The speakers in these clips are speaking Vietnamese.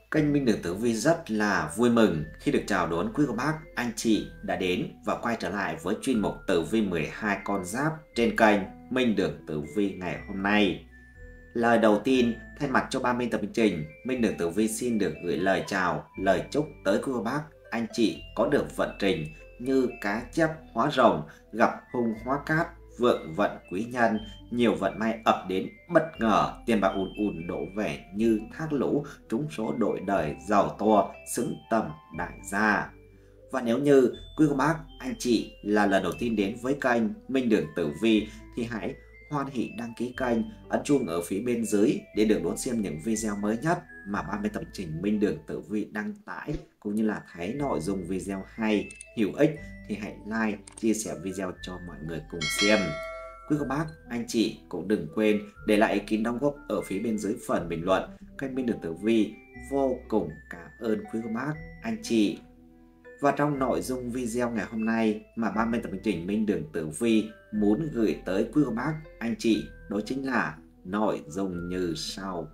Kênh Minh Đường Tử Vi rất là vui mừng khi được chào đón quý cô bác, anh chị đã đến và quay trở lại với chuyên mục Tử Vi 12 con giáp trên kênh Minh Đường Tử Vi ngày hôm nay. Lời đầu tiên, thay mặt cho ban biên tập chương trình, Minh Đường Tử Vi xin được gửi lời chào, lời chúc tới quý cô bác, anh chị có được vận trình như cá chép hóa rồng, gặp hung hóa cát, vượng vận quý nhân, nhiều vận may ập đến bất ngờ, tiền bạc ùn ùn đổ về như thác lũ, trúng số đổi đời giàu to, xứng tầm đại gia. Và nếu như quý cô bác, anh chị là lần đầu tiên đến với kênh Minh Đường Tử Vi thì hãy hoan hỷ đăng ký kênh, ấn chuông ở phía bên dưới để được đón xem những video mới nhất mà ban biên tập trình Minh Đường Tử Vi đăng tải, cũng như là thấy nội dung video hay, hữu ích thì hãy like, chia sẻ video cho mọi người cùng xem. Quý cô bác, anh chị cũng đừng quên để lại ý kiến đóng góp ở phía bên dưới phần bình luận. Kênh Minh Đường Tử Vi vô cùng cảm ơn quý cô bác, anh chị. Và trong nội dung video ngày hôm nay mà ban biên tập chương trình Minh Đường Tử Vi muốn gửi tới quý cô bác, anh chị, đó chính là nội dung như sau.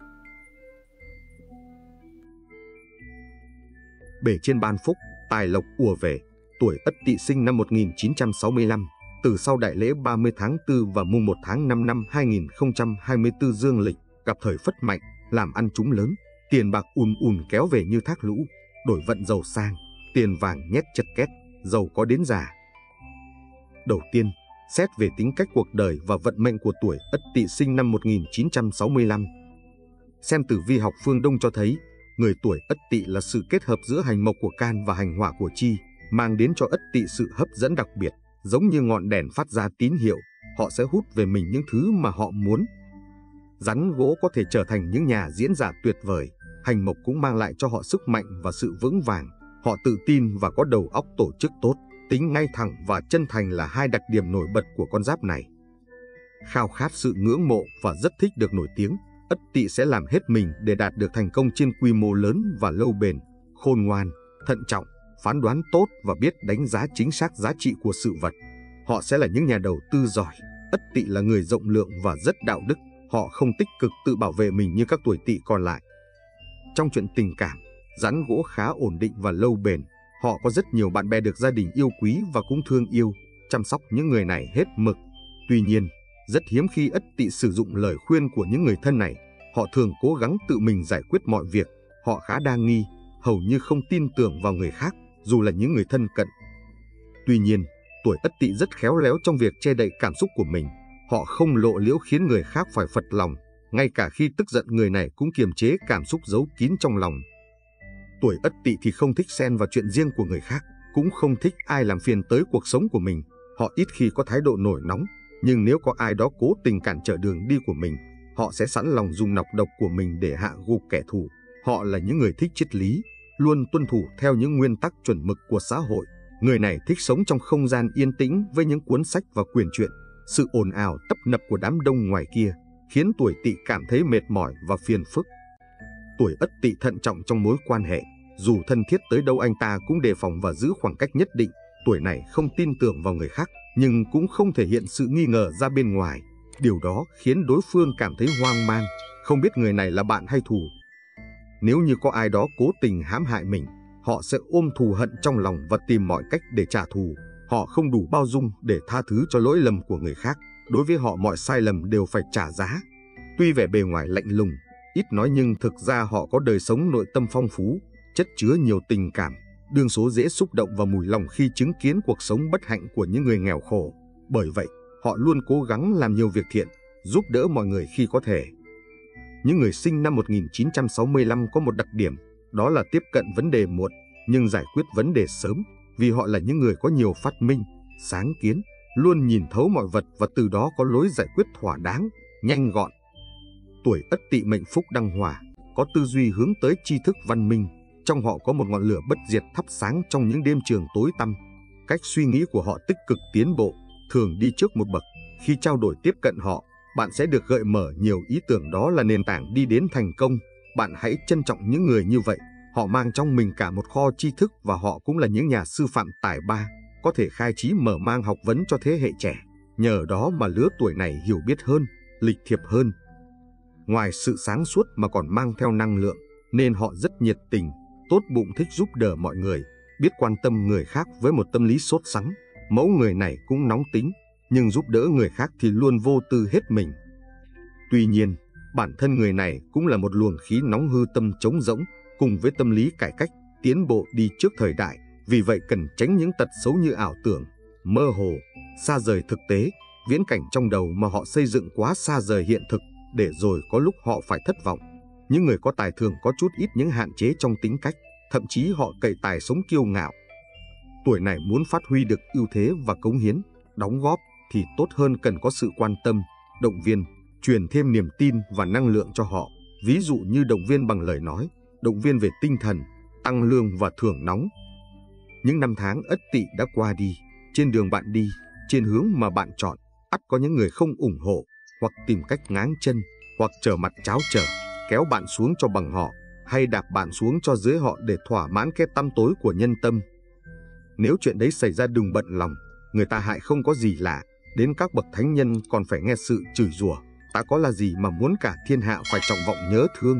Bể trên ban phúc, tài lộc ùa về. Tuổi Ất Tỵ sinh năm 1965, từ sau đại lễ 30 tháng 4 và mùng 1 tháng 5 năm 2024 dương lịch, gặp thời phất mạnh, làm ăn trúng lớn, tiền bạc ùn ùn kéo về như thác lũ, đổi vận giàu sang, tiền vàng nhét chật két, giàu có đến già. Đầu tiên, xét về tính cách cuộc đời và vận mệnh của tuổi Ất Tỵ sinh năm 1965. Xem tử vi học phương Đông cho thấy, người tuổi Ất Tỵ là sự kết hợp giữa hành mộc của can và hành hỏa của chi, mang đến cho Ất Tỵ sự hấp dẫn đặc biệt, giống như ngọn đèn phát ra tín hiệu, họ sẽ hút về mình những thứ mà họ muốn. Rắn gỗ có thể trở thành những nhà diễn giả tuyệt vời, hành mộc cũng mang lại cho họ sức mạnh và sự vững vàng, họ tự tin và có đầu óc tổ chức tốt, tính ngay thẳng và chân thành là hai đặc điểm nổi bật của con giáp này. Khao khát sự ngưỡng mộ và rất thích được nổi tiếng, Ất Tỵ sẽ làm hết mình để đạt được thành công trên quy mô lớn và lâu bền, khôn ngoan, thận trọng, phán đoán tốt và biết đánh giá chính xác giá trị của sự vật. Họ sẽ là những nhà đầu tư giỏi. Ất Tỵ là người rộng lượng và rất đạo đức, họ không tích cực tự bảo vệ mình như các tuổi Tỵ còn lại. Trong chuyện tình cảm, rắn gỗ khá ổn định và lâu bền, họ có rất nhiều bạn bè được gia đình yêu quý và cũng thương yêu, chăm sóc những người này hết mực. Tuy nhiên, rất hiếm khi Ất Tỵ sử dụng lời khuyên của những người thân này, họ thường cố gắng tự mình giải quyết mọi việc, họ khá đa nghi, hầu như không tin tưởng vào người khác, dù là những người thân cận. Tuy nhiên, tuổi Ất Tỵ rất khéo léo trong việc che đậy cảm xúc của mình, họ không lộ liễu khiến người khác phải phật lòng, ngay cả khi tức giận người này cũng kiềm chế cảm xúc giấu kín trong lòng. Tuổi Ất Tỵ thì không thích xen vào chuyện riêng của người khác, cũng không thích ai làm phiền tới cuộc sống của mình, họ ít khi có thái độ nổi nóng, nhưng nếu có ai đó cố tình cản trở đường đi của mình, họ sẽ sẵn lòng dùng nọc độc của mình để hạ gục kẻ thù. Họ là những người thích triết lý, luôn tuân thủ theo những nguyên tắc chuẩn mực của xã hội. Người này thích sống trong không gian yên tĩnh với những cuốn sách và quyển truyện. Sự ồn ào tấp nập của đám đông ngoài kia khiến tuổi Tỵ cảm thấy mệt mỏi và phiền phức. Tuổi Ất Tỵ thận trọng trong mối quan hệ, dù thân thiết tới đâu anh ta cũng đề phòng và giữ khoảng cách nhất định. Tuổi này không tin tưởng vào người khác, nhưng cũng không thể hiện sự nghi ngờ ra bên ngoài. Điều đó khiến đối phương cảm thấy hoang mang, không biết người này là bạn hay thù. Nếu như có ai đó cố tình hãm hại mình, họ sẽ ôm thù hận trong lòng và tìm mọi cách để trả thù. Họ không đủ bao dung để tha thứ cho lỗi lầm của người khác. Đối với họ mọi sai lầm đều phải trả giá. Tuy vẻ bề ngoài lạnh lùng, ít nói nhưng thực ra họ có đời sống nội tâm phong phú, chất chứa nhiều tình cảm. Đương số dễ xúc động và mùi lòng khi chứng kiến cuộc sống bất hạnh của những người nghèo khổ. Bởi vậy, họ luôn cố gắng làm nhiều việc thiện, giúp đỡ mọi người khi có thể. Những người sinh năm 1965 có một đặc điểm, đó là tiếp cận vấn đề muộn, nhưng giải quyết vấn đề sớm, vì họ là những người có nhiều phát minh, sáng kiến, luôn nhìn thấu mọi vật và từ đó có lối giải quyết thỏa đáng, nhanh gọn. Tuổi Ất Tỵ mệnh phúc đăng hòa, có tư duy hướng tới tri thức văn minh, trong họ có một ngọn lửa bất diệt thắp sáng trong những đêm trường tối tăm. Cách suy nghĩ của họ tích cực tiến bộ, thường đi trước một bậc. Khi trao đổi tiếp cận họ, bạn sẽ được gợi mở nhiều ý tưởng, đó là nền tảng đi đến thành công. Bạn hãy trân trọng những người như vậy, họ mang trong mình cả một kho tri thức và họ cũng là những nhà sư phạm tài ba, có thể khai trí mở mang học vấn cho thế hệ trẻ. Nhờ đó mà lứa tuổi này hiểu biết hơn, lịch thiệp hơn. Ngoài sự sáng suốt mà còn mang theo năng lượng, nên họ rất nhiệt tình, tốt bụng, thích giúp đỡ mọi người, biết quan tâm người khác với một tâm lý sốt sắng. Mẫu người này cũng nóng tính, nhưng giúp đỡ người khác thì luôn vô tư hết mình. Tuy nhiên, bản thân người này cũng là một luồng khí nóng hư tâm trống rỗng, cùng với tâm lý cải cách, tiến bộ đi trước thời đại, vì vậy cần tránh những tật xấu như ảo tưởng, mơ hồ, xa rời thực tế, viễn cảnh trong đầu mà họ xây dựng quá xa rời hiện thực, để rồi có lúc họ phải thất vọng. Những người có tài thường có chút ít những hạn chế trong tính cách, thậm chí họ cậy tài sống kiêu ngạo. Tuổi này muốn phát huy được ưu thế và cống hiến, đóng góp thì tốt hơn cần có sự quan tâm, động viên, truyền thêm niềm tin và năng lượng cho họ. Ví dụ như động viên bằng lời nói, động viên về tinh thần, tăng lương và thưởng nóng. Những năm tháng Ất Tỵ đã qua đi, trên đường bạn đi, trên hướng mà bạn chọn, ắt có những người không ủng hộ, hoặc tìm cách ngáng chân, hoặc trở mặt cháo trở, kéo bạn xuống cho bằng họ, hay đạp bạn xuống cho dưới họ để thỏa mãn cái tăm tối của nhân tâm. Nếu chuyện đấy xảy ra đừng bận lòng, người ta hại không có gì lạ, đến các bậc thánh nhân còn phải nghe sự chửi rủa, ta có là gì mà muốn cả thiên hạ phải trọng vọng nhớ thương.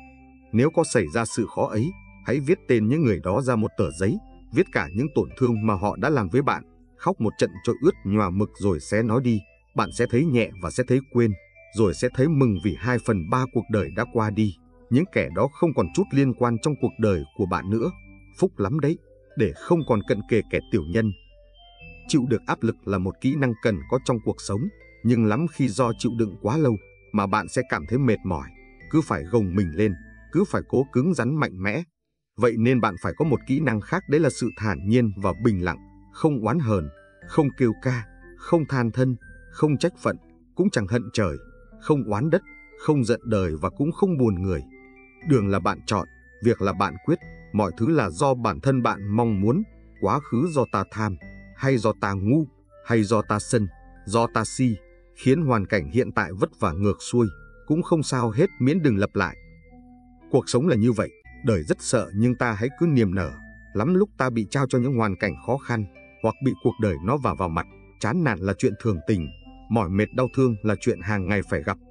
Nếu có xảy ra sự khó ấy, hãy viết tên những người đó ra một tờ giấy, viết cả những tổn thương mà họ đã làm với bạn, khóc một trận cho ướt nhòa mực rồi xé nó đi, bạn sẽ thấy nhẹ và sẽ thấy quên, rồi sẽ thấy mừng vì 2/3 cuộc đời đã qua đi, những kẻ đó không còn chút liên quan trong cuộc đời của bạn nữa. Phúc lắm đấy, để không còn cận kề kẻ tiểu nhân. Chịu được áp lực là một kỹ năng cần có trong cuộc sống, nhưng lắm khi do chịu đựng quá lâu mà bạn sẽ cảm thấy mệt mỏi, cứ phải gồng mình lên, cứ phải cố cứng rắn mạnh mẽ. Vậy nên bạn phải có một kỹ năng khác, đấy là sự thản nhiên và bình lặng, không oán hờn, không kêu ca, không than thân, không trách phận, cũng chẳng hận trời, không oán đất, không giận đời và cũng không buồn người. Đường là bạn chọn, việc là bạn quyết, mọi thứ là do bản thân bạn mong muốn, quá khứ do ta tham, hay do ta ngu, hay do ta sân, do ta si, khiến hoàn cảnh hiện tại vất vả ngược xuôi, cũng không sao hết miễn đừng lặp lại. Cuộc sống là như vậy, đời rất sợ nhưng ta hãy cứ niềm nở. Lắm lúc ta bị trao cho những hoàn cảnh khó khăn, hoặc bị cuộc đời nó vào mặt, chán nản là chuyện thường tình, mỏi mệt đau thương là chuyện hàng ngày phải gặp.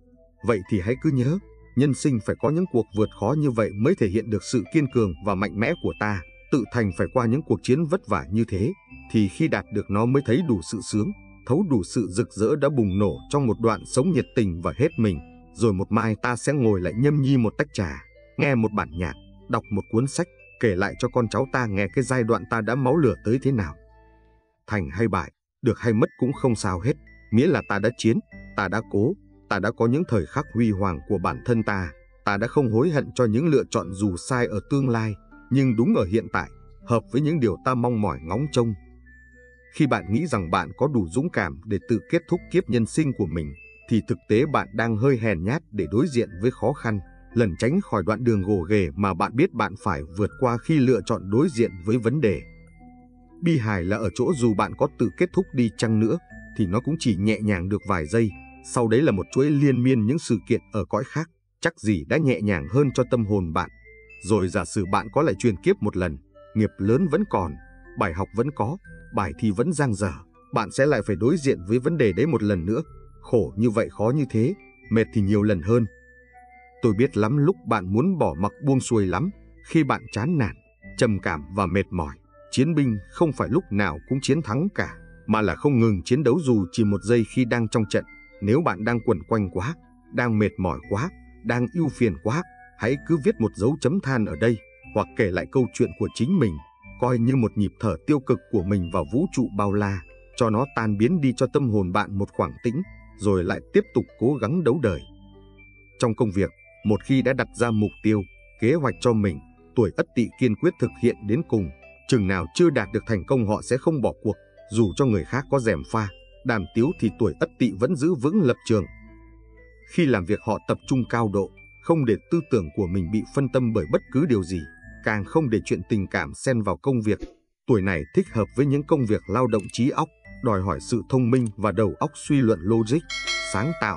Vậy thì hãy cứ nhớ, nhân sinh phải có những cuộc vượt khó như vậy mới thể hiện được sự kiên cường và mạnh mẽ của ta. Tự thành phải qua những cuộc chiến vất vả như thế, thì khi đạt được nó mới thấy đủ sự sướng, thấu đủ sự rực rỡ đã bùng nổ trong một đoạn sống nhiệt tình và hết mình. Rồi một mai ta sẽ ngồi lại nhâm nhi một tách trà, nghe một bản nhạc, đọc một cuốn sách, kể lại cho con cháu ta nghe cái giai đoạn ta đã máu lửa tới thế nào. Thành hay bại, được hay mất cũng không sao hết, miễn là ta đã chiến, ta đã cố, ta đã có những thời khắc huy hoàng của bản thân ta đã không hối hận cho những lựa chọn dù sai ở tương lai, nhưng đúng ở hiện tại, hợp với những điều ta mong mỏi ngóng trông. Khi bạn nghĩ rằng bạn có đủ dũng cảm để tự kết thúc kiếp nhân sinh của mình, thì thực tế bạn đang hơi hèn nhát để đối diện với khó khăn, lẩn tránh khỏi đoạn đường gồ ghề mà bạn biết bạn phải vượt qua khi lựa chọn đối diện với vấn đề. Bi hài là ở chỗ dù bạn có tự kết thúc đi chăng nữa, thì nó cũng chỉ nhẹ nhàng được vài giây, sau đấy là một chuỗi liên miên những sự kiện ở cõi khác, chắc gì đã nhẹ nhàng hơn cho tâm hồn bạn. Rồi giả sử bạn có lại truyền kiếp một lần, nghiệp lớn vẫn còn, bài học vẫn có, bài thi vẫn dang dở, bạn sẽ lại phải đối diện với vấn đề đấy một lần nữa. Khổ như vậy, khó như thế, mệt thì nhiều lần hơn. Tôi biết lắm lúc bạn muốn bỏ mặc buông xuôi lắm, khi bạn chán nản, trầm cảm và mệt mỏi. Chiến binh không phải lúc nào cũng chiến thắng cả, mà là không ngừng chiến đấu dù chỉ một giây khi đang trong trận. Nếu bạn đang quẩn quanh quá, đang mệt mỏi quá, đang ưu phiền quá, hãy cứ viết một dấu chấm than ở đây, hoặc kể lại câu chuyện của chính mình, coi như một nhịp thở tiêu cực của mình vào vũ trụ bao la, cho nó tan biến đi cho tâm hồn bạn một khoảng tĩnh, rồi lại tiếp tục cố gắng đấu đời. Trong công việc, một khi đã đặt ra mục tiêu, kế hoạch cho mình, tuổi Ất Tỵ kiên quyết thực hiện đến cùng. Chừng nào chưa đạt được thành công họ sẽ không bỏ cuộc, dù cho người khác có gièm pha, đàm tiếu thì tuổi Ất Tỵ vẫn giữ vững lập trường. Khi làm việc họ tập trung cao độ, không để tư tưởng của mình bị phân tâm bởi bất cứ điều gì, càng không để chuyện tình cảm xen vào công việc. Tuổi này thích hợp với những công việc lao động trí óc, đòi hỏi sự thông minh và đầu óc suy luận logic, sáng tạo.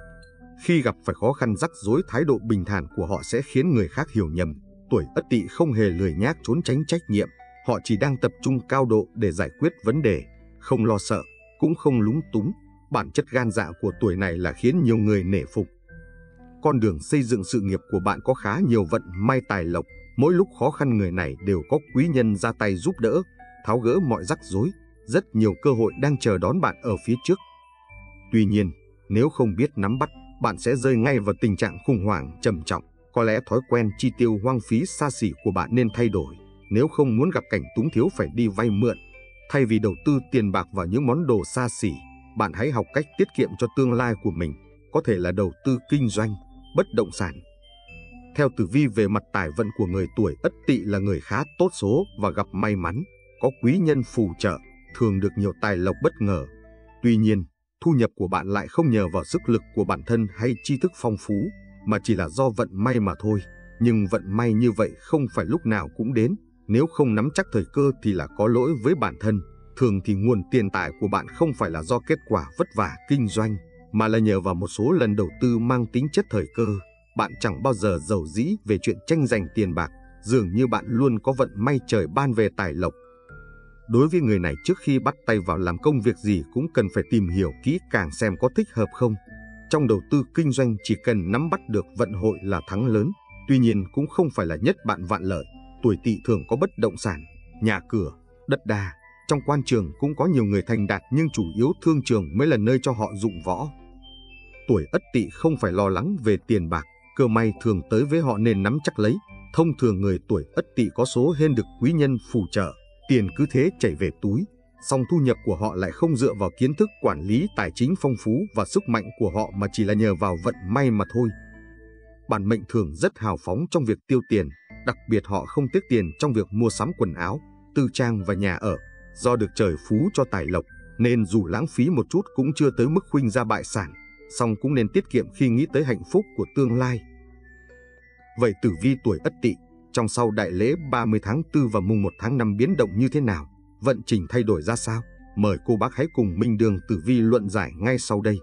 Khi gặp phải khó khăn rắc rối, thái độ bình thản của họ sẽ khiến người khác hiểu nhầm. Tuổi Ất Tỵ không hề lười nhác trốn tránh trách nhiệm, họ chỉ đang tập trung cao độ để giải quyết vấn đề, không lo sợ, cũng không lúng túng. Bản chất gan dạ của tuổi này là khiến nhiều người nể phục. con đường xây dựng sự nghiệp của bạn có khá nhiều vận may tài lộc. Mỗi lúc khó khăn người này đều có quý nhân ra tay giúp đỡ, tháo gỡ mọi rắc rối. Rất nhiều cơ hội đang chờ đón bạn ở phía trước. Tuy nhiên, nếu không biết nắm bắt, bạn sẽ rơi ngay vào tình trạng khủng hoảng trầm trọng. Có lẽ thói quen chi tiêu hoang phí xa xỉ của bạn nên thay đổi. Nếu không muốn gặp cảnh túng thiếu phải đi vay mượn, thay vì đầu tư tiền bạc vào những món đồ xa xỉ, bạn hãy học cách tiết kiệm cho tương lai của mình, có thể là đầu tư kinh doanh, bất động sản. Theo tử vi về mặt tài vận của người tuổi Ất Tỵ là người khá tốt số và gặp may mắn, có quý nhân phù trợ, thường được nhiều tài lộc bất ngờ. Tuy nhiên, thu nhập của bạn lại không nhờ vào sức lực của bản thân hay tri thức phong phú, mà chỉ là do vận may mà thôi. Nhưng vận may như vậy không phải lúc nào cũng đến, nếu không nắm chắc thời cơ thì là có lỗi với bản thân. Thường thì nguồn tiền tài của bạn không phải là do kết quả vất vả kinh doanh, mà là nhờ vào một số lần đầu tư mang tính chất thời cơ. Bạn chẳng bao giờ giàu dĩ về chuyện tranh giành tiền bạc, dường như bạn luôn có vận may trời ban về tài lộc. Đối với người này, trước khi bắt tay vào làm công việc gì cũng cần phải tìm hiểu kỹ càng xem có thích hợp không. Trong đầu tư kinh doanh chỉ cần nắm bắt được vận hội là thắng lớn, tuy nhiên cũng không phải là nhất bạn vạn lợi. Tuổi Tỵ thường có bất động sản, nhà cửa, đất đai. Trong quan trường cũng có nhiều người thành đạt, nhưng chủ yếu thương trường mới là nơi cho họ dụng võ. Tuổi Ất Tỵ không phải lo lắng về tiền bạc, cơ may thường tới với họ nên nắm chắc lấy. Thông thường người tuổi Ất Tỵ có số hên được quý nhân phù trợ, tiền cứ thế chảy về túi. Song thu nhập của họ lại không dựa vào kiến thức quản lý tài chính phong phú và sức mạnh của họ, mà chỉ là nhờ vào vận may mà thôi. Bản mệnh thường rất hào phóng trong việc tiêu tiền, đặc biệt họ không tiếc tiền trong việc mua sắm quần áo, tư trang và nhà ở. Do được trời phú cho tài lộc, nên dù lãng phí một chút cũng chưa tới mức khuynh ra bại sản, song cũng nên tiết kiệm khi nghĩ tới hạnh phúc của tương lai. Vậy tử vi tuổi Ất Tỵ trong sau đại lễ 30 tháng 4 và mùng 1 tháng 5 biến động như thế nào? Vận trình thay đổi ra sao? Mời cô bác hãy cùng Minh Đường tử vi luận giải ngay sau đây.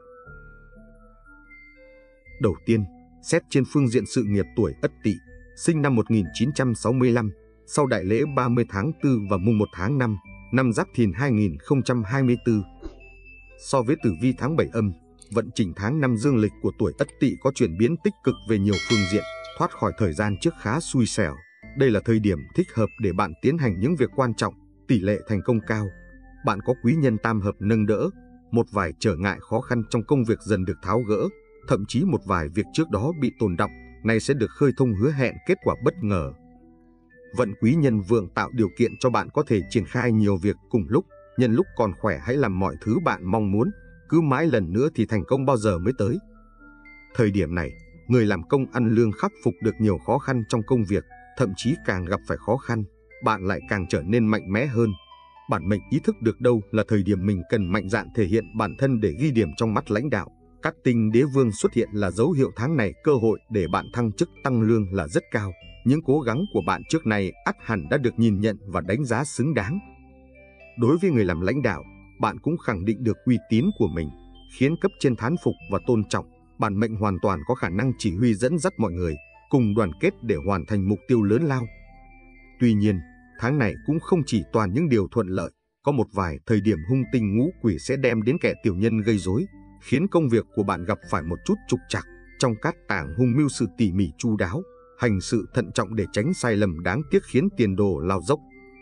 Đầu tiên, xét trên phương diện sự nghiệp, tuổi Ất Tỵ, sinh năm 1965, sau đại lễ 30 tháng 4 và mùng 1 tháng 5, năm Giáp Thìn 2024. So với tử vi tháng 7 âm, vận trình tháng 5 dương lịch của tuổi Ất Tỵ có chuyển biến tích cực về nhiều phương diện, thoát khỏi thời gian trước khá xui xẻo. Đây là thời điểm thích hợp để bạn tiến hành những việc quan trọng, tỷ lệ thành công cao. Bạn có quý nhân tam hợp nâng đỡ, một vài trở ngại khó khăn trong công việc dần được tháo gỡ, thậm chí một vài việc trước đó bị tồn đọng, nay sẽ được khơi thông, hứa hẹn kết quả bất ngờ. Vận quý nhân vượng tạo điều kiện cho bạn có thể triển khai nhiều việc cùng lúc, nhân lúc còn khỏe hãy làm mọi thứ bạn mong muốn, cứ mãi lần nữa thì thành công bao giờ mới tới. Thời điểm này, người làm công ăn lương khắc phục được nhiều khó khăn trong công việc, thậm chí càng gặp phải khó khăn, bạn lại càng trở nên mạnh mẽ hơn. Bản mệnh ý thức được đâu là thời điểm mình cần mạnh dạn thể hiện bản thân để ghi điểm trong mắt lãnh đạo. Các tinh đế vương xuất hiện là dấu hiệu tháng này cơ hội để bạn thăng chức tăng lương là rất cao. Những cố gắng của bạn trước này ắt hẳn đã được nhìn nhận và đánh giá xứng đáng. Đối với người làm lãnh đạo, bạn cũng khẳng định được uy tín của mình, khiến cấp trên thán phục và tôn trọng. Bản mệnh hoàn toàn có khả năng chỉ huy dẫn dắt mọi người, cùng đoàn kết để hoàn thành mục tiêu lớn lao. Tuy nhiên, tháng này cũng không chỉ toàn những điều thuận lợi, có một vài thời điểm hung tinh ngũ quỷ sẽ đem đến kẻ tiểu nhân gây rối, khiến công việc của bạn gặp phải một chút trục trặc. Trong cát tàng hung mưu sự tỉ mỉ chu đáo, hành sự thận trọng để tránh sai lầm đáng tiếc khiến tiền đồ lao dốc.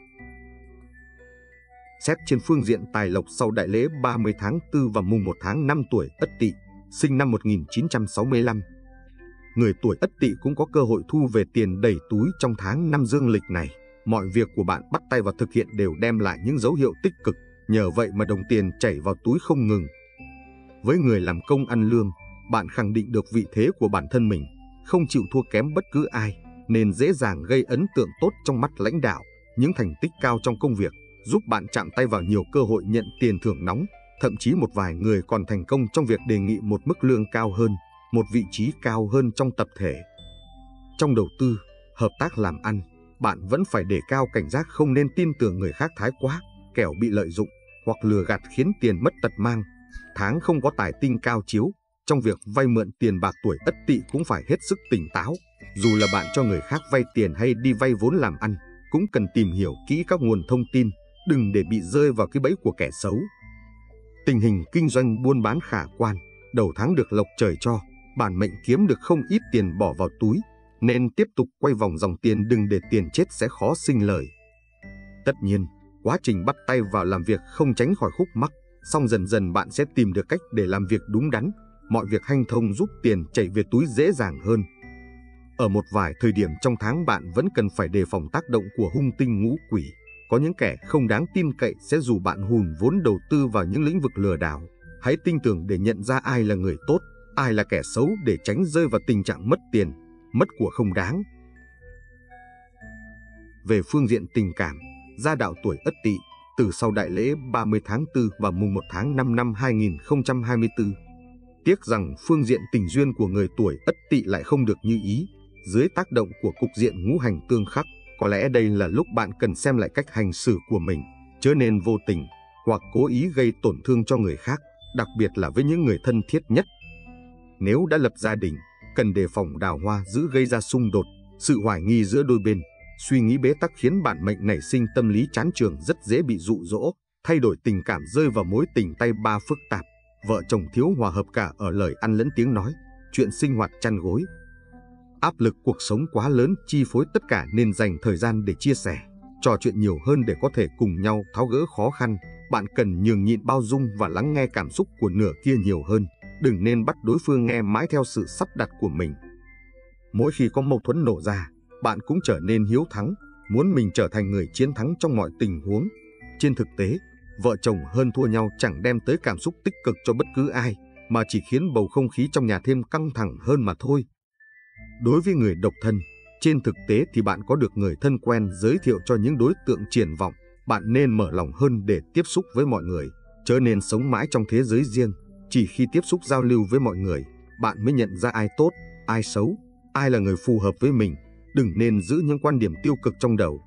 Xét trên phương diện tài lộc, sau đại lễ 30 tháng 4 và mùng 1 tháng 5, tuổi Ất Tỵ, sinh năm 1965. Người tuổi Ất Tỵ cũng có cơ hội thu về tiền đầy túi trong tháng 5 dương lịch này. Mọi việc của bạn bắt tay vào thực hiện đều đem lại những dấu hiệu tích cực, nhờ vậy mà đồng tiền chảy vào túi không ngừng. Với người làm công ăn lương, bạn khẳng định được vị thế của bản thân mình, không chịu thua kém bất cứ ai, nên dễ dàng gây ấn tượng tốt trong mắt lãnh đạo. Những thành tích cao trong công việc giúp bạn chạm tay vào nhiều cơ hội nhận tiền thưởng nóng, thậm chí một vài người còn thành công trong việc đề nghị một mức lương cao hơn, một vị trí cao hơn trong tập thể. Trong đầu tư, hợp tác làm ăn, bạn vẫn phải đề cao cảnh giác, không nên tin tưởng người khác thái quá, kẻo bị lợi dụng hoặc lừa gạt khiến tiền mất tật mang. Tháng không có tài tinh cao chiếu, trong việc vay mượn tiền bạc, tuổi Ất Tỵ cũng phải hết sức tỉnh táo. Dù là bạn cho người khác vay tiền hay đi vay vốn làm ăn, cũng cần tìm hiểu kỹ các nguồn thông tin, đừng để bị rơi vào cái bẫy của kẻ xấu. Tình hình kinh doanh buôn bán khả quan, đầu tháng được lộc trời cho, bản mệnh kiếm được không ít tiền bỏ vào túi, nên tiếp tục quay vòng dòng tiền, đừng để tiền chết sẽ khó sinh lời. Tất nhiên, quá trình bắt tay vào làm việc không tránh khỏi khúc mắc, song dần dần bạn sẽ tìm được cách để làm việc đúng đắn, mọi việc hanh thông, giúp tiền chảy về túi dễ dàng hơn. Ở một vài thời điểm trong tháng, bạn vẫn cần phải đề phòng tác động của hung tinh ngũ quỷ. Có những kẻ không đáng tin cậy sẽ rủ bạn hùn vốn đầu tư vào những lĩnh vực lừa đảo. Hãy tinh tường để nhận ra ai là người tốt, ai là kẻ xấu, để tránh rơi vào tình trạng mất tiền, mất của không đáng. Về phương diện tình cảm, gia đạo tuổi Ất Tỵ từ sau đại lễ 30 tháng 4 và mùng 1 tháng 5 năm 2024. Tiếc rằng phương diện tình duyên của người tuổi Ất Tỵ lại không được như ý. Dưới tác động của cục diện ngũ hành tương khắc, có lẽ đây là lúc bạn cần xem lại cách hành xử của mình, chớ nên vô tình hoặc cố ý gây tổn thương cho người khác, đặc biệt là với những người thân thiết nhất. Nếu đã lập gia đình, cần đề phòng đào hoa dữ gây ra xung đột, sự hoài nghi giữa đôi bên. Suy nghĩ bế tắc khiến bản mệnh nảy sinh tâm lý chán chường, rất dễ bị dụ dỗ, thay đổi tình cảm, rơi vào mối tình tay ba phức tạp. Vợ chồng thiếu hòa hợp cả ở lời ăn lẫn tiếng nói, chuyện sinh hoạt chăn gối. Áp lực cuộc sống quá lớn chi phối tất cả, nên dành thời gian để chia sẻ, trò chuyện nhiều hơn để có thể cùng nhau tháo gỡ khó khăn. Bạn cần nhường nhịn, bao dung và lắng nghe cảm xúc của nửa kia nhiều hơn, đừng nên bắt đối phương nghe mãi theo sự sắp đặt của mình. Mỗi khi có mâu thuẫn nổ ra, bạn cũng trở nên hiếu thắng, muốn mình trở thành người chiến thắng trong mọi tình huống. Trên thực tế, vợ chồng hơn thua nhau chẳng đem tới cảm xúc tích cực cho bất cứ ai, mà chỉ khiến bầu không khí trong nhà thêm căng thẳng hơn mà thôi. Đối với người độc thân, trên thực tế thì bạn có được người thân quen giới thiệu cho những đối tượng triển vọng. Bạn nên mở lòng hơn để tiếp xúc với mọi người, chớ nên sống mãi trong thế giới riêng. Chỉ khi tiếp xúc giao lưu với mọi người, bạn mới nhận ra ai tốt, ai xấu, ai là người phù hợp với mình. Đừng nên giữ những quan điểm tiêu cực trong đầu.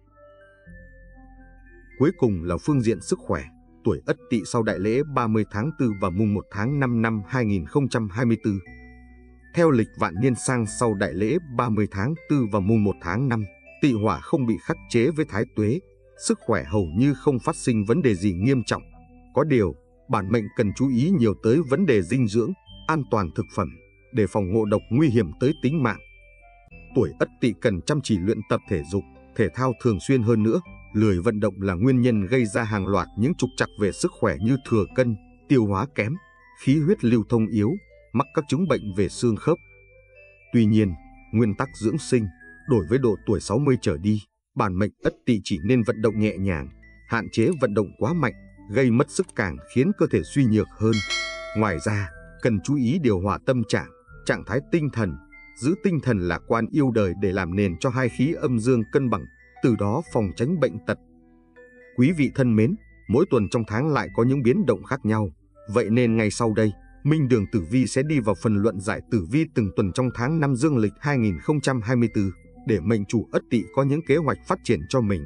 Cuối cùng là phương diện sức khỏe. Tuổi Ất Tỵ sau đại lễ 30 tháng 4 và mùng 1 tháng 5 năm 2024. Theo lịch vạn niên sang sau đại lễ 30 tháng 4 và mùng 1 tháng 5, Tỵ hỏa không bị khắc chế với Thái Tuế, sức khỏe hầu như không phát sinh vấn đề gì nghiêm trọng. Có điều, bản mệnh cần chú ý nhiều tới vấn đề dinh dưỡng, an toàn thực phẩm, để phòng ngộ độc nguy hiểm tới tính mạng. Tuổi Ất Tỵ cần chăm chỉ luyện tập thể dục, thể thao thường xuyên hơn nữa. Lười vận động là nguyên nhân gây ra hàng loạt những trục trặc về sức khỏe như thừa cân, tiêu hóa kém, khí huyết lưu thông yếu, mắc các chứng bệnh về xương khớp. Tuy nhiên, nguyên tắc dưỡng sinh, đối với độ tuổi 60 trở đi, bản mệnh Ất Tỵ chỉ nên vận động nhẹ nhàng, hạn chế vận động quá mạnh, gây mất sức càng khiến cơ thể suy nhược hơn. Ngoài ra, cần chú ý điều hòa tâm trạng, trạng thái tinh thần, giữ tinh thần lạc quan yêu đời để làm nền cho hai khí âm dương cân bằng, từ đó phòng tránh bệnh tật. Quý vị thân mến, mỗi tuần trong tháng lại có những biến động khác nhau. Vậy nên ngay sau đây, Minh Đường Tử Vi sẽ đi vào phần luận giải tử vi từng tuần trong tháng 5 dương lịch 2024, để mệnh chủ Ất Tỵ có những kế hoạch phát triển cho mình.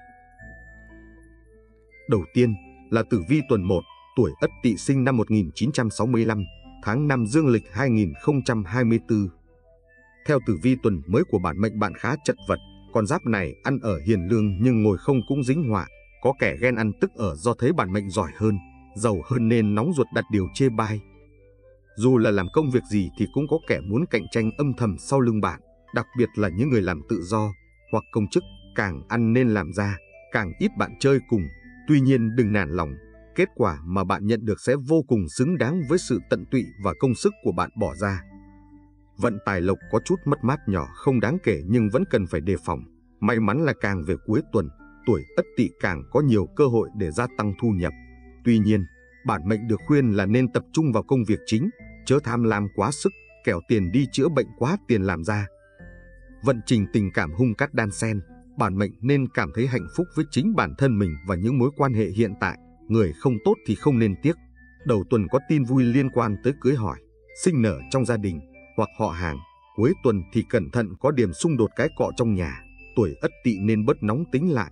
Đầu tiên là tử vi tuần 1, tuổi Ất Tỵ sinh năm 1965, tháng 5 dương lịch 2024. Theo tử vi tuần mới của bản mệnh, bạn khá chật vật. Con giáp này ăn ở hiền lương nhưng ngồi không cũng dính họa. Có kẻ ghen ăn tức ở do thấy bản mệnh giỏi hơn, giàu hơn nên nóng ruột đặt điều chê bai. Dù là làm công việc gì thì cũng có kẻ muốn cạnh tranh âm thầm sau lưng bạn, đặc biệt là những người làm tự do hoặc công chức. Càng ăn nên làm ra, càng ít bạn chơi cùng. Tuy nhiên đừng nản lòng, kết quả mà bạn nhận được sẽ vô cùng xứng đáng với sự tận tụy và công sức của bạn bỏ ra. Vận tài lộc có chút mất mát nhỏ không đáng kể nhưng vẫn cần phải đề phòng. May mắn là càng về cuối tuần, tuổi Ất Tỵ càng có nhiều cơ hội để gia tăng thu nhập. Tuy nhiên, bản mệnh được khuyên là nên tập trung vào công việc chính, chớ tham lam quá sức, kẻo tiền đi chữa bệnh quá tiền làm ra. Vận trình tình cảm hung cát đan xen, bản mệnh nên cảm thấy hạnh phúc với chính bản thân mình và những mối quan hệ hiện tại. Người không tốt thì không nên tiếc. Đầu tuần có tin vui liên quan tới cưới hỏi, sinh nở trong gia đình hoặc họ hàng. Cuối tuần thì cẩn thận có điểm xung đột cái cọ trong nhà. Tuổi Ất Tỵ nên bớt nóng tính lại.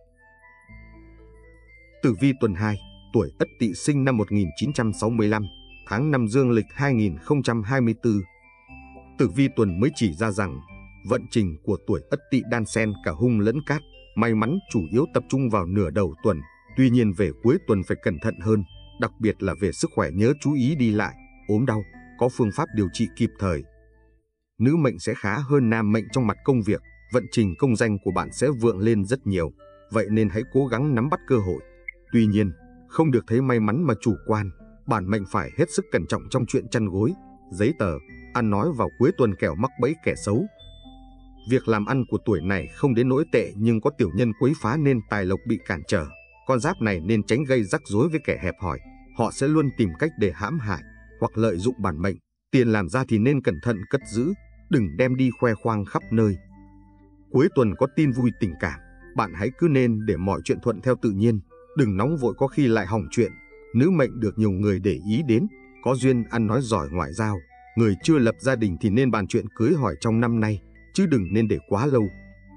Tử vi tuần 2, tuổi Ất Tỵ sinh năm 1965, tháng 5 dương lịch 2024. Tử vi tuần mới chỉ ra rằng vận trình của tuổi Ất Tỵ đan xen cả hung lẫn cát. May mắn chủ yếu tập trung vào nửa đầu tuần. Tuy nhiên về cuối tuần phải cẩn thận hơn, đặc biệt là về sức khỏe, nhớ chú ý đi lại, ốm đau, có phương pháp điều trị kịp thời. Nữ mệnh sẽ khá hơn nam mệnh trong mặt công việc, vận trình công danh của bạn sẽ vượng lên rất nhiều, vậy nên hãy cố gắng nắm bắt cơ hội. Tuy nhiên, không được thấy may mắn mà chủ quan, bản mệnh phải hết sức cẩn trọng trong chuyện chăn gối, giấy tờ, ăn nói vào cuối tuần kẻo mắc bẫy kẻ xấu. Việc làm ăn của tuổi này không đến nỗi tệ nhưng có tiểu nhân quấy phá nên tài lộc bị cản trở. Con giáp này nên tránh gây rắc rối với kẻ hẹp hòi, họ sẽ luôn tìm cách để hãm hại hoặc lợi dụng bản mệnh. Tiền làm ra thì nên cẩn thận cất giữ, đừng đem đi khoe khoang khắp nơi. Cuối tuần có tin vui tình cảm, bạn hãy cứ nên để mọi chuyện thuận theo tự nhiên, đừng nóng vội có khi lại hỏng chuyện. Nữ mệnh được nhiều người để ý đến, có duyên ăn nói giỏi ngoại giao. Người chưa lập gia đình thì nên bàn chuyện cưới hỏi trong năm nay, chứ đừng nên để quá lâu.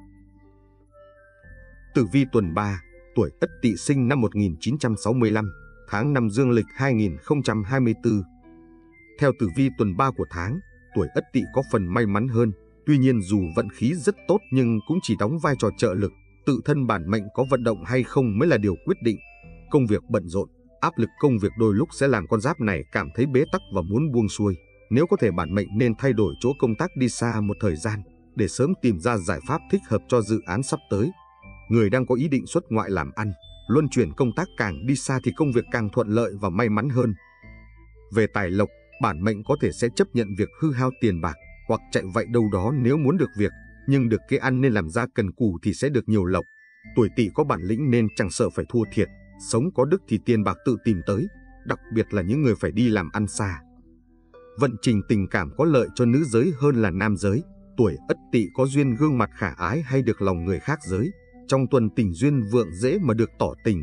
Tử vi tuần 3, tuổi Ất Tỵ sinh năm 1965, tháng 5 dương lịch 2024. Theo tử vi tuần 3 của tháng, tuổi Ất Tỵ có phần may mắn hơn, tuy nhiên dù vận khí rất tốt nhưng cũng chỉ đóng vai trò trợ lực, tự thân bản mệnh có vận động hay không mới là điều quyết định. Công việc bận rộn, áp lực công việc đôi lúc sẽ làm con giáp này cảm thấy bế tắc và muốn buông xuôi. Nếu có thể bản mệnh nên thay đổi chỗ công tác đi xa một thời gian, để sớm tìm ra giải pháp thích hợp cho dự án sắp tới. Người đang có ý định xuất ngoại làm ăn, luân chuyển công tác càng đi xa thì công việc càng thuận lợi và may mắn hơn. Về tài lộc, bản mệnh có thể sẽ chấp nhận việc hư hao tiền bạc hoặc chạy vậy đâu đó nếu muốn được việc, nhưng được cái ăn nên làm ra cần cù thì sẽ được nhiều lộc. Tuổi Tỵ có bản lĩnh nên chẳng sợ phải thua thiệt, sống có đức thì tiền bạc tự tìm tới, đặc biệt là những người phải đi làm ăn xa. Vận trình tình cảm có lợi cho nữ giới hơn là nam giới. Tuổi Ất Tỵ có duyên gương mặt khả ái hay được lòng người khác giới. Trong tuần tình duyên vượng dễ mà được tỏ tình.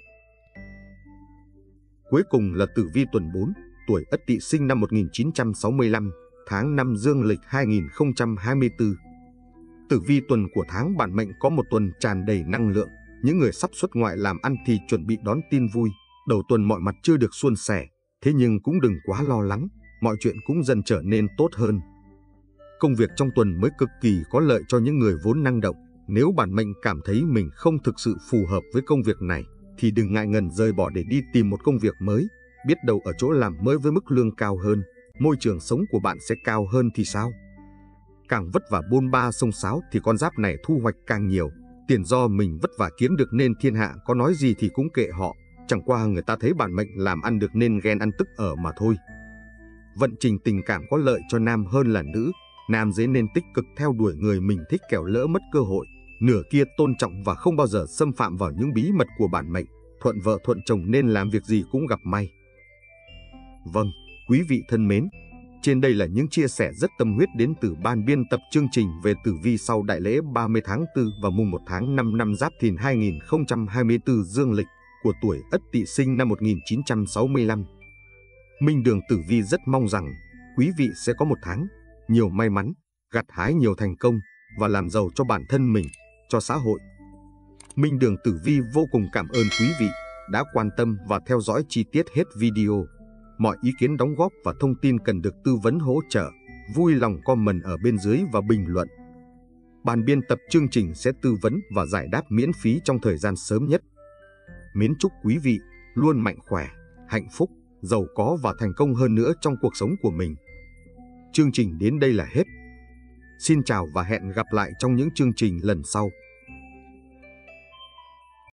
Cuối cùng là tử vi tuần 4, tuổi Ất Tỵ sinh năm 1965, tháng 5 dương lịch 2024. Tử vi tuần của tháng bản mệnh có một tuần tràn đầy năng lượng. Những người sắp xuất ngoại làm ăn thì chuẩn bị đón tin vui. Đầu tuần mọi mặt chưa được suôn sẻ, thế nhưng cũng đừng quá lo lắng, mọi chuyện cũng dần trở nên tốt hơn. Công việc trong tuần mới cực kỳ có lợi cho những người vốn năng động. Nếu bản mệnh cảm thấy mình không thực sự phù hợp với công việc này, thì đừng ngại ngần rời bỏ để đi tìm một công việc mới. Biết đâu ở chỗ làm mới với mức lương cao hơn, môi trường sống của bạn sẽ cao hơn thì sao? Càng vất vả bôn ba xông xáo thì con giáp này thu hoạch càng nhiều. Tiền do mình vất vả kiếm được nên thiên hạ có nói gì thì cũng kệ họ. Chẳng qua người ta thấy bản mệnh làm ăn được nên ghen ăn tức ở mà thôi. Vận trình tình cảm có lợi cho nam hơn là nữ. Nam giới nên tích cực theo đuổi người mình thích kẻo lỡ mất cơ hội. Nửa kia tôn trọng và không bao giờ xâm phạm vào những bí mật của bản mệnh. Thuận vợ thuận chồng nên làm việc gì cũng gặp may. Vâng, quý vị thân mến, trên đây là những chia sẻ rất tâm huyết đến từ ban biên tập chương trình về tử vi sau đại lễ 30 tháng 4 và mùng 1 tháng 5 năm Giáp Thìn 2024 dương lịch của tuổi Ất Tỵ sinh năm 1965. Minh Đường Tử Vi rất mong rằng quý vị sẽ có một tháng nhiều may mắn, gặt hái nhiều thành công và làm giàu cho bản thân mình, cho xã hội. Minh Đường Tử Vi vô cùng cảm ơn quý vị đã quan tâm và theo dõi chi tiết hết video. Mọi ý kiến đóng góp và thông tin cần được tư vấn hỗ trợ, vui lòng comment ở bên dưới và bình luận. Ban biên tập chương trình sẽ tư vấn và giải đáp miễn phí trong thời gian sớm nhất. Mến chúc quý vị luôn mạnh khỏe, hạnh phúc, giàu có và thành công hơn nữa trong cuộc sống của mình. Chương trình đến đây là hết. Xin chào và hẹn gặp lại trong những chương trình lần sau.